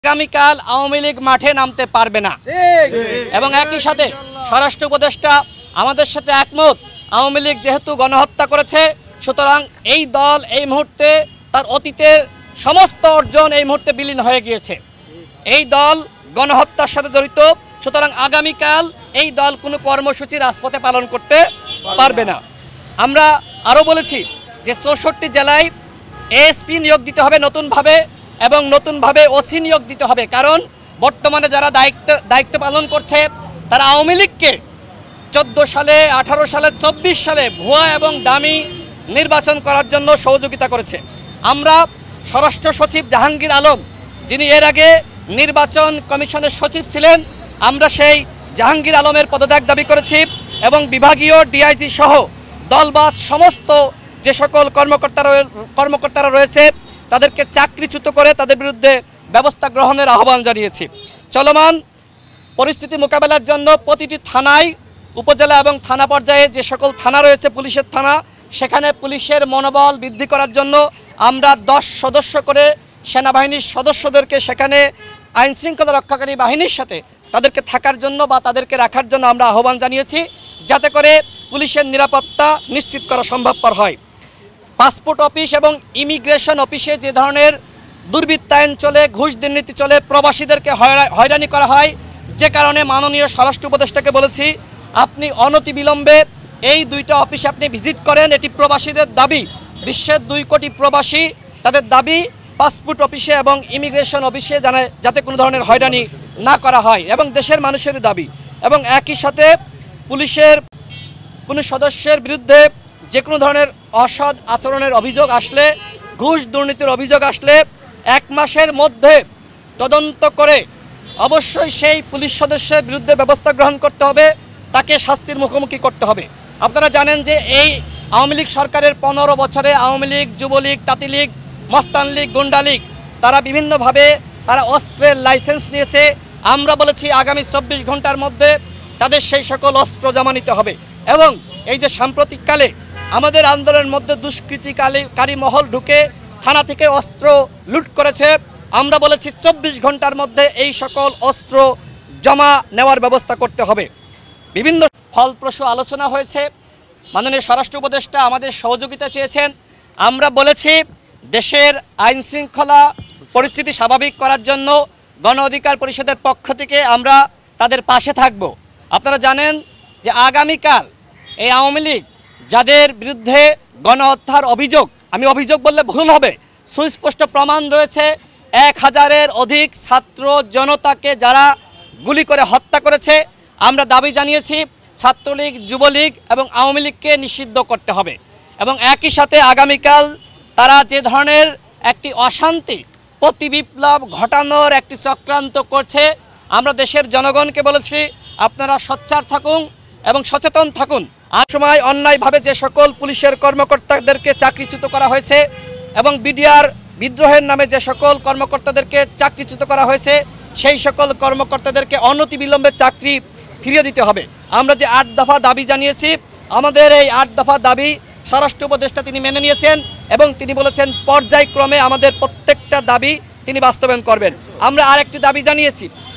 আগামীকাল আওয়ামী লীগ মাঠে নামতে পারবে না এবং একই সাথে স্বরাষ্ট্র উপদেষ্টা আমাদের সাথে একমত। আওয়ামী লীগ যেহেতু গণহত্যা করেছে, সুতরাং এই দল এই মুহূর্তে তার অতীতের সমস্ত অর্জন এই মুহূর্তে বিলীন হয়ে গিয়েছে। এই দল গণহত্যার সাথে জড়িত, সুতরাং আগামীকাল এই দল কোনো কর্মসূচি রাজপথে পালন করতে পারবে না। আমরা আরও বলেছি যে 64 জেলায় এএসপি নিয়োগ দিতে হবে নতুনভাবে এবং নতুনভাবে ওসি নিয়োগ দিতে হবে, কারণ বর্তমানে যারা দায়িত্ব পালন করছে তারা আওয়ামী লীগকে 14 সালে, 18 সালে, 24 সালে ভুয়া এবং দামি নির্বাচন করার জন্য সহযোগিতা করেছে। আমরা স্বরাষ্ট্র সচিব জাহাঙ্গীর আলম, যিনি এর আগে নির্বাচন কমিশনের সচিব ছিলেন, আমরা সেই জাহাঙ্গীর আলমের পদত্যাগ দাবি করেছি এবং বিভাগীয় ডিআইজি সহ দলবাজ সমস্ত যে সকল কর্মকর্তারা রয়েছে তাদেরকে চাকরিচ্যুত করে তাদের বিরুদ্ধে ব্যবস্থা গ্রহণের আহ্বান জানিয়েছি। চলমান পরিস্থিতি মোকাবেলার জন্য প্রতিটি থানায়, উপজেলা এবং থানা পর্যায়ে যে সকল থানা রয়েছে পুলিশের থানা, সেখানে পুলিশের মনোবল বৃদ্ধি করার জন্য আমরা 10 সদস্য করে সেনাবাহিনীর সদস্যদেরকে সেখানে আইনশৃঙ্খলা রক্ষাকারী বাহিনীর সাথে তাদেরকে থাকার জন্য বা তাদেরকে রাখার জন্য আমরা আহ্বান জানিয়েছি, যাতে করে পুলিশের নিরাপত্তা নিশ্চিত করা সম্ভবপর হয়। পাসপোর্ট অফিস এবং ইমিগ্রেশন অফিসে যে ধরনের দুর্বৃত্তায়ন চলে, ঘুষ দুর্নীতি চলে, প্রবাসীদেরকে হয়রানি করা হয়, যে কারণে মাননীয় স্বরাষ্ট্র উপদেষ্টাকে বলেছি আপনি অনতিবিলম্বে এই 2টা অফিসে আপনি ভিজিট করেন। এটি প্রবাসীদের দাবি, বিশ্বের 2 কোটি প্রবাসী, তাদের দাবি পাসপোর্ট অফিসে এবং ইমিগ্রেশন অফিসে যাতে কোনো ধরনের হয়রানি না করা হয় এবং দেশের মানুষের দাবি। এবং একই সাথে পুলিশের কোনো সদস্যের বিরুদ্ধে যে কোনো ধরনের অসৎ আচরণের অভিযোগ আসলে, ঘুষ দুর্নীতির অভিযোগ আসলে 1 মাসের মধ্যে তদন্ত করে অবশ্যই সেই পুলিশ সদস্যের বিরুদ্ধে ব্যবস্থা গ্রহণ করতে হবে, তাকে শাস্তির মুখোমুখি করতে হবে। আপনারা জানেন যে এই আওয়ামী লীগ সরকারের 15 বছরে আওয়ামী লীগ, যুবলীগ, তাঁতি লীগ, মস্তান লীগ, গুন্ডা লীগ তারা বিভিন্নভাবে তারা অস্ত্রের লাইসেন্স নিয়েছে। আমরা বলেছি আগামী 24 ঘন্টার মধ্যে তাদের সেই সকল অস্ত্র জমা নিতে হবে। এবং এই যে সাম্প্রতিককালে আমাদের আন্দোলনের মধ্যে দুষ্কৃতিকারী মহল ঢুকে থানা থেকে অস্ত্র লুট করেছে, আমরা বলেছি 24 ঘন্টার মধ্যে এই সকল অস্ত্র জমা নেওয়ার ব্যবস্থা করতে হবে। বিভিন্ন ফলপ্রসূ আলোচনা হয়েছে, মাননীয় স্বরাষ্ট্র উপদেষ্টা আমাদের সহযোগিতা চেয়েছেন। আমরা বলেছি দেশের আইন শৃঙ্খলা পরিস্থিতি স্বাভাবিক করার জন্য গণ অধিকার পরিষদের পক্ষ থেকে আমরা তাদের পাশে থাকব। আপনারা জানেন যে আগামীকাল এই আওয়ামী লীগ যাদের বিরুদ্ধে গণহত্যার অভিযোগ, আমি অভিযোগ বললে ভুল হবে, সুস্পষ্ট প্রমাণ রয়েছে, 1000-এর অধিক ছাত্র জনতাকে যারা গুলি করে হত্যা করেছে, আমরা দাবি জানিয়েছি ছাত্রলীগ, যুবলীগ এবং আওয়ামী লীগকে নিষিদ্ধ করতে হবে। এবং একই সাথে আগামীকাল তারা যে ধরনের একটি অশান্তি প্রতিবিপ্লব ঘটানোর একটি চক্রান্ত করছে, আমরা দেশের জনগণকে বলেছি আপনারা সোচ্চার থাকুন এবং সচেতন থাকুন। আর সময় অন্যায়ভাবে যে সকল পুলিশের কর্মকর্তাদেরকে চাকরিচ্যুত করা হয়েছে এবং বিডিআর বিদ্রোহের নামে যে সকল কর্মকর্তাদেরকে চাকরিচ্যুত করা হয়েছে, সেই সকল কর্মকর্তাদেরকে অনতিবিলম্বে চাকরি ফিরিয়ে দিতে হবে। আমরা যে 8 দফা দাবি জানিয়েছি, আমাদের এই 8 দফা দাবি স্বরাষ্ট্র উপদেষ্টা তিনি মেনে নিয়েছেন এবং তিনি বলেছেন পর্যায়ক্রমে আমাদের প্রত্যেকটা দাবি তিনি বাস্তবায়ন করবেন। আমরা আরেকটি দাবি জানিয়েছি,